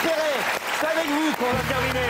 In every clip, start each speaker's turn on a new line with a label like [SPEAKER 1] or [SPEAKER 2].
[SPEAKER 1] Perret, c'est avec vous qu'on va terminer.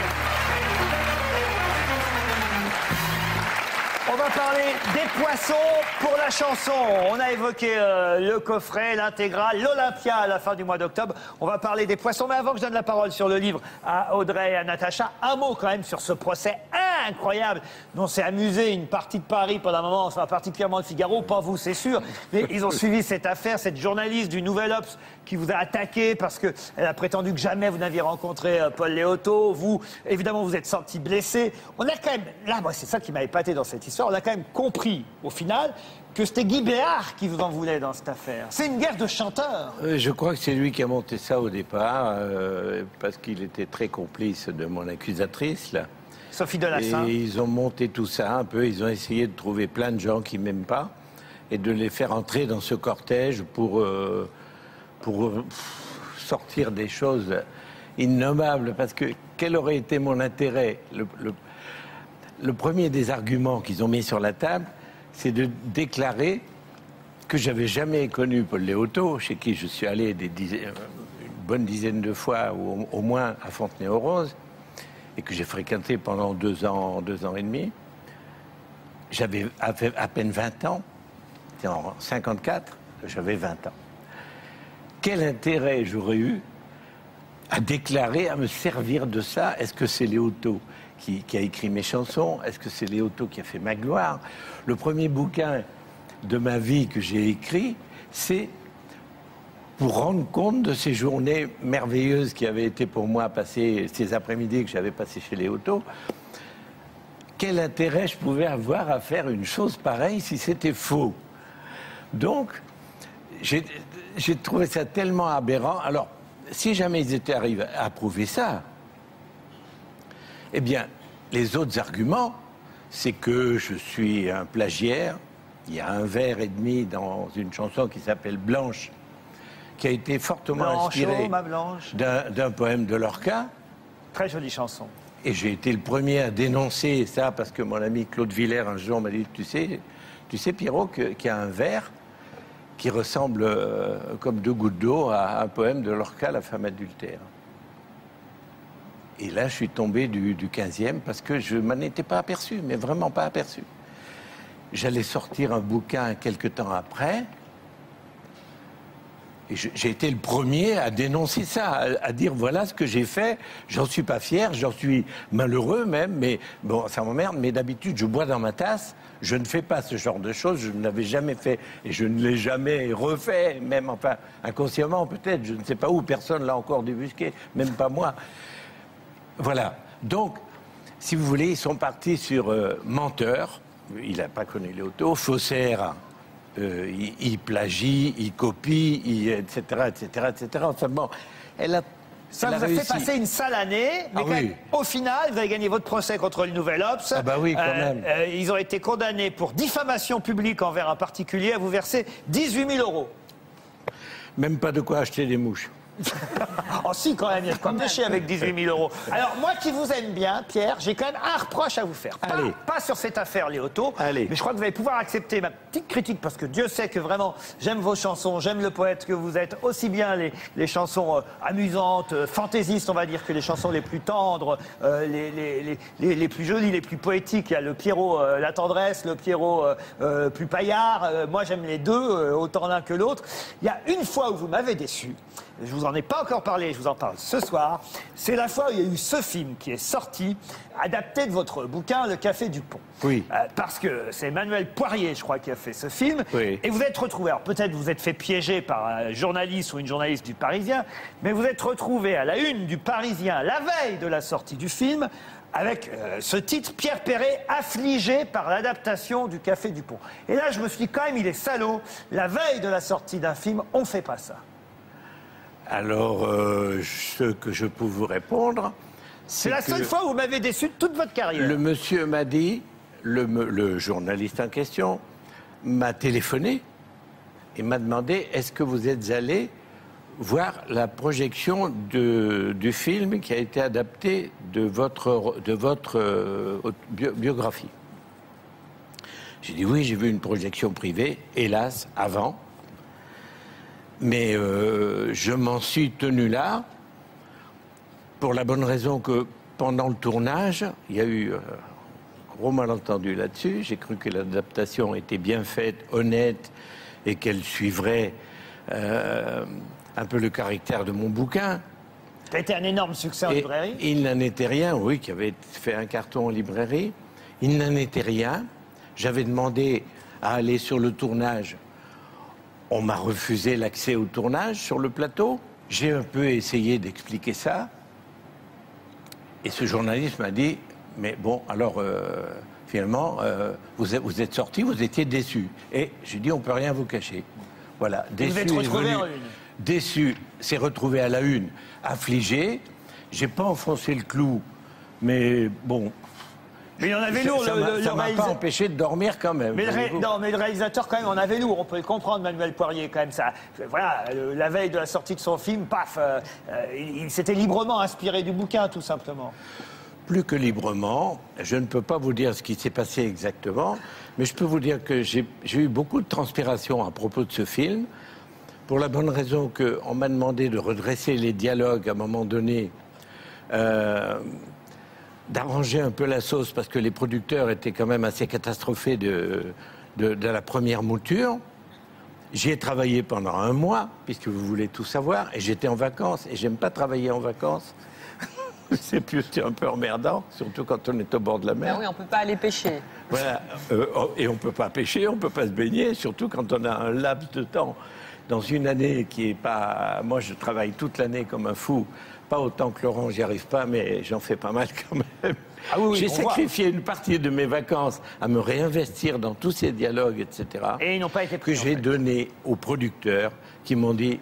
[SPEAKER 1] On va parler des poissons pour la chanson. On a évoqué le coffret, l'intégrale, l'Olympia à la fin du mois d'octobre. On va parler des poissons. Mais avant que je donne la parole sur le livre à Audrey et à Natacha, un mot quand même sur ce procès incroyable dont s'est amusé une partie de Paris pendant un moment, enfin particulièrement le Figaro, pas vous c'est sûr, mais ils ont suivi cette affaire, cette journaliste du Nouvel Obs qui vous a attaqué parce qu'elle a prétendu que jamais vous n'aviez rencontré Paul Léoto. Vous, évidemment, vous êtes senti blessé. On a quand même, là, moi c'est ça qui m'a épaté dans cette histoire, on a quand même compris au final que c'était Guy Béard qui vous en voulait dans cette affaire. C'est une guerre de chanteurs.
[SPEAKER 2] Je crois que c'est lui qui a monté ça au départ, parce qu'il était très complice de mon accusatrice, là.
[SPEAKER 1] Sophie Delassin.
[SPEAKER 2] Et ils ont monté tout ça un peu, ils ont essayé de trouver plein de gens qui m'aiment pas et de les faire entrer dans ce cortège pour sortir des choses innommables. Parce que quel aurait été mon intérêt? Le premier des arguments qu'ils ont mis sur la table, c'est de déclarer que j'avais jamais connu Paul Léoto, chez qui je suis allé une bonne dizaine de fois, ou au moins à Fontenay-aux-Roses, et que j'ai fréquenté pendant 2 ans et demi. J'avais à peine 20 ans, c'était en 54, j'avais 20 ans. Quel intérêt j'aurais eu à déclarer, à me servir de ça? Est-ce que c'est Léoto qui a écrit mes chansons? Est-ce que c'est Léoto qui a fait ma gloire? Le premier bouquin de ma vie que j'ai écrit, c'est pour rendre compte de ces journées merveilleuses qui avaient été pour moi passées, ces après-midi que j'avais passées chez Léoto. Quel intérêt je pouvais avoir à faire une chose pareille si c'était faux? Donc, j'ai trouvé ça tellement aberrant. Alors, si jamais ils étaient arrivés à prouver ça, eh bien, les autres arguments, c'est que je suis un plagiaire. Il y a un vers et demi dans une chanson qui s'appelle Blanche, qui a été fortement inspirée d'un poème de Lorca.
[SPEAKER 1] Très jolie chanson.
[SPEAKER 2] Et j'ai été le premier à dénoncer ça parce que mon ami Claude Villers un jour m'a dit, tu sais Pierrot, qu'il y a un vers qui ressemble comme 2 gouttes d'eau à un poème de Lorca, La femme adultère. Et là, je suis tombé du 15e parce que je m'en étais pas aperçu, mais vraiment pas aperçu. J'allais sortir un bouquin quelque temps après. Et j'ai été le premier à dénoncer ça, à dire voilà ce que j'ai fait, j'en suis pas fier, j'en suis malheureux même, mais bon, ça m'emmerde, mais d'habitude je bois dans ma tasse, je ne fais pas ce genre de choses, je ne l'avais jamais fait et je ne l'ai jamais refait, même enfin inconsciemment peut-être, je ne sais pas où, personne l'a encore débusqué, même pas moi. Voilà, donc si vous voulez, ils sont partis sur menteur, il n'a pas connu Léoto, faussaire. Il plagie, il copie, etc., etc., etc. Enfin bon,
[SPEAKER 1] ça vous a fait passer une sale année, mais quand même, au final, vous avez gagné votre procès contre le Nouvel Obs.
[SPEAKER 2] Ah bah oui, quand même.
[SPEAKER 1] Ils ont été condamnés pour diffamation publique envers un particulier à vous verser 18 000 €.
[SPEAKER 2] Même pas de quoi acheter des mouches.
[SPEAKER 1] Oh si, quand même, il y a de quoi pêcher avec 18 000 €. Alors, moi qui vous aime bien, Pierre, j'ai quand même un reproche à vous faire. Pas sur cette affaire Léoto, mais je crois que vous allez pouvoir accepter ma petite critique, parce que Dieu sait que vraiment, j'aime vos chansons, j'aime le poète que vous êtes, aussi bien les chansons amusantes, fantaisistes, on va dire, que les chansons les plus tendres, les plus jolies, les plus poétiques. Il y a le Pierrot, la tendresse, le Pierrot plus paillard. Moi, j'aime les deux, autant l'un que l'autre. Il y a une fois où vous m'avez déçu. Je vous en ai pas encore parlé, je vous en parle ce soir. C'est la fois où il y a eu ce film qui est sorti, adapté de votre bouquin, Le Café du Pont.
[SPEAKER 2] Oui.
[SPEAKER 1] Parce que c'est Emmanuel Poirier, je crois, qui a fait ce film.
[SPEAKER 2] Oui.
[SPEAKER 1] Et vous êtes retrouvé, alors peut-être vous êtes fait piéger par un journaliste ou une journaliste du Parisien, mais vous êtes retrouvé à la une du Parisien la veille de la sortie du film, avec ce titre, Pierre Perret, affligé par l'adaptation du Café du Pont. Et là, je me suis dit, quand même, il est salaud. La veille de la sortie d'un film, on fait pas ça.
[SPEAKER 2] Alors, ce que je peux vous répondre,
[SPEAKER 1] c'est la seule fois où vous m'avez déçu de toute votre carrière.
[SPEAKER 2] Le monsieur m'a dit, le journaliste en question, m'a téléphoné et m'a demandé, est-ce que vous êtes allé voir la projection du film qui a été adapté de votre biographie? J'ai dit oui, j'ai vu une projection privée, hélas, avant. Mais je m'en suis tenu là, Pour la bonne raison que pendant le tournage, il y a eu gros malentendu là-dessus. J'ai cru que l'adaptation était bien faite, honnête, et qu'elle suivrait un peu le caractère de mon bouquin.
[SPEAKER 1] Ça a été un énorme succès en librairie.
[SPEAKER 2] Il n'en était rien, oui, qui avait fait un carton en librairie. Il n'en était rien. J'avais demandé à aller sur le tournage. On m'a refusé l'accès au tournage sur le plateau. J'ai un peu essayé d'expliquer ça. Et ce journaliste m'a dit, mais bon, alors, finalement, vous êtes sorti, vous étiez déçu. Et j'ai dit, on ne peut rien vous cacher. Voilà, déçu.
[SPEAKER 1] Vous êtes retrouvé en une.
[SPEAKER 2] Déçu, s'est retrouvé à la une, affligé. J'ai pas enfoncé le clou, mais bon.
[SPEAKER 1] Mais il y en avait lourd.
[SPEAKER 2] Ça m'a pas empêché de dormir quand même.
[SPEAKER 1] Mais le réalisateur quand même en avait lourd. On peut le comprendre, Manuel Poirier quand même. Ça, voilà, la veille de la sortie de son film, paf, il s'était librement inspiré du bouquin, tout simplement.
[SPEAKER 2] Plus que librement, je ne peux pas vous dire ce qui s'est passé exactement, mais je peux vous dire que j'ai eu beaucoup de transpiration à propos de ce film. Pour la bonne raison qu'on m'a demandé de redresser les dialogues à un moment donné, d'arranger un peu la sauce parce que les producteurs étaient quand même assez catastrophés de la première mouture. J'y ai travaillé pendant 1 mois, puisque vous voulez tout savoir, et j'étais en vacances, et j'aime pas travailler en vacances. C'est un peu emmerdant, surtout quand on est au bord de la mer.
[SPEAKER 3] Ben oui, on peut pas aller pêcher.
[SPEAKER 2] Voilà, et on peut pas pêcher, on peut pas se baigner, surtout quand on a un laps de temps. Dans une année qui est pas... Moi, je travaille toute l'année comme un fou. Pas autant que Laurent, j'y arrive pas, mais j'en fais pas mal quand même.
[SPEAKER 1] Ah oui,
[SPEAKER 2] j'ai sacrifié une partie de mes vacances à me réinvestir dans tous ces dialogues, etc.
[SPEAKER 1] Et ils n'ont pas été pris,
[SPEAKER 2] que j'ai donné aux producteurs qui m'ont dit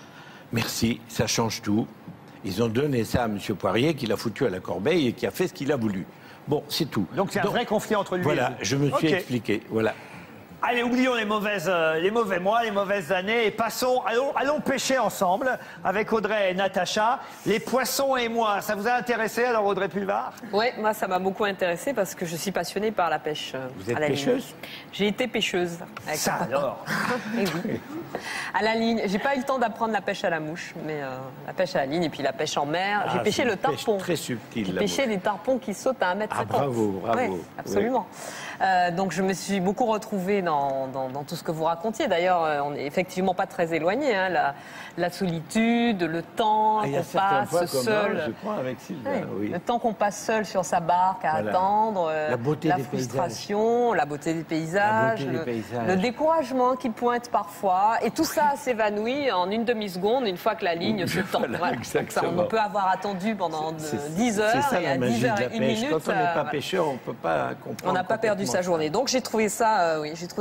[SPEAKER 2] « Merci, ça change tout ». Ils ont donné ça à M. Poirier, qui l'a foutu à la corbeille et qui a fait ce qu'il a voulu. Bon, c'est tout.
[SPEAKER 1] Donc c'est un vrai conflit entre lui et vous.
[SPEAKER 2] Voilà, je me suis expliqué, voilà.
[SPEAKER 1] Allez, oublions les mauvais mois, les mauvaises années et passons, allons pêcher ensemble avec Audrey et Natacha. Les poissons et moi, ça vous a intéressé alors Audrey Pulvar?
[SPEAKER 3] Oui, moi ça m'a beaucoup intéressé parce que je suis passionnée par la pêche.
[SPEAKER 2] Vous êtes pêcheuse?
[SPEAKER 3] J'ai été pêcheuse.
[SPEAKER 1] Ça alors.
[SPEAKER 3] Et oui. À la ligne, j'ai pas eu le temps d'apprendre la pêche à la mouche, mais la pêche à la ligne et puis la pêche en mer. J'ai pêché le tarpon.
[SPEAKER 2] Très subtil.
[SPEAKER 3] J'ai pêché les tarpons qui sautent à 1,50 m.
[SPEAKER 2] Ah bravo, bravo.
[SPEAKER 3] Ouais, absolument. Oui. Donc je me suis beaucoup retrouvée dans tout ce que vous racontiez. D'ailleurs, on n'est effectivement pas très éloigné. Hein, la solitude, le temps qu'on passe seul.
[SPEAKER 2] Je crois avec Sylvain, oui.
[SPEAKER 3] Le temps qu'on passe seul sur sa barque à attendre,
[SPEAKER 2] la beauté
[SPEAKER 3] la
[SPEAKER 2] des
[SPEAKER 3] frustration, la beauté des paysages, le découragement qui pointe parfois. Et tout ça s'évanouit en une demi-seconde une fois que la ligne se tend. Voilà. On peut avoir attendu pendant 10 heures et à 10 heures et 1 minute.
[SPEAKER 2] Quand on n'est pas pêcheur, on ne peut pas comprendre.
[SPEAKER 3] On n'a pas perdu sa journée. Donc j'ai trouvé ça,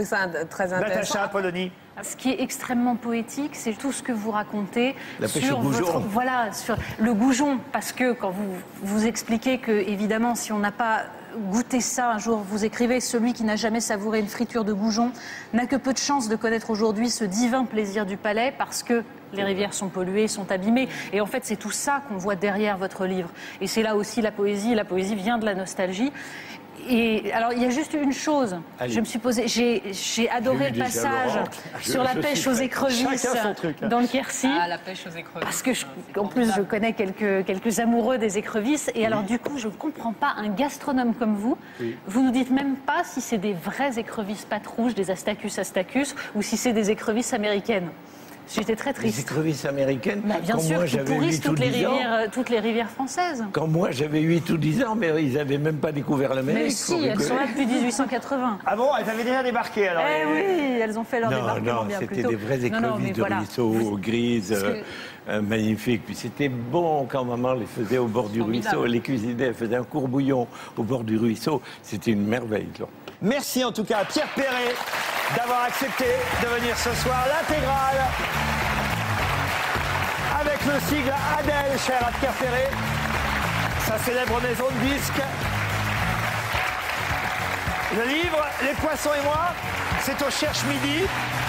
[SPEAKER 3] très intéressant.
[SPEAKER 1] Natacha Polony.
[SPEAKER 4] Ce qui est extrêmement poétique, c'est tout ce que vous racontez
[SPEAKER 2] sur
[SPEAKER 4] sur le goujon, parce que quand vous expliquez que évidemment, si on n'a pas goûté ça un jour, vous écrivez, celui qui n'a jamais savouré une friture de goujon n'a que peu de chance de connaître aujourd'hui ce divin plaisir du palais, parce que les rivières sont polluées, sont abîmées. Et en fait, c'est tout ça qu'on voit derrière votre livre. Et c'est là aussi la poésie. La poésie vient de la nostalgie. Et alors, il y a juste une chose. Je me suis posé, j'ai adoré le passage sur la pêche aux écrevisses dans le Quercy.
[SPEAKER 3] Ah, la pêche aux écrevisses.
[SPEAKER 4] Parce que, en plus, je connais quelques amoureux des écrevisses. Et alors, du coup, je ne comprends pas un gastronome comme vous. Vous nous dites même pas si c'est des vraies écrevisses pattes rouges, des Astacus astacus, ou si c'est des écrevisses américaines. J'étais très triste.
[SPEAKER 2] Les écrevisses américaines,
[SPEAKER 4] bien sûr, qui pourrissent toutes les rivières françaises.
[SPEAKER 2] Quand moi j'avais 8 ou 10 ans, mais ils n'avaient même pas découvert l'Amérique.
[SPEAKER 4] Mais si, elles sont là depuis 1880.
[SPEAKER 1] Ah bon, elles avaient déjà débarqué alors?
[SPEAKER 4] Oui, elles ont fait leur débarquement bien plus tôt.
[SPEAKER 2] C'était des vraies écrevisses de ruisseau, grises, magnifiques. Puis c'était bon quand maman les faisait au bord du ruisseau. Les cuisinait, elle faisait un courbouillon au bord du ruisseau. C'était une merveille.
[SPEAKER 1] Merci en tout cas à Pierre Perret d'avoir accepté de venir ce soir. L'intégrale avec le sigle Adèle, cher à Pierre Perret, sa célèbre maison de disques. Le livre Les Poissons et moi, c'est au Cherche Midi.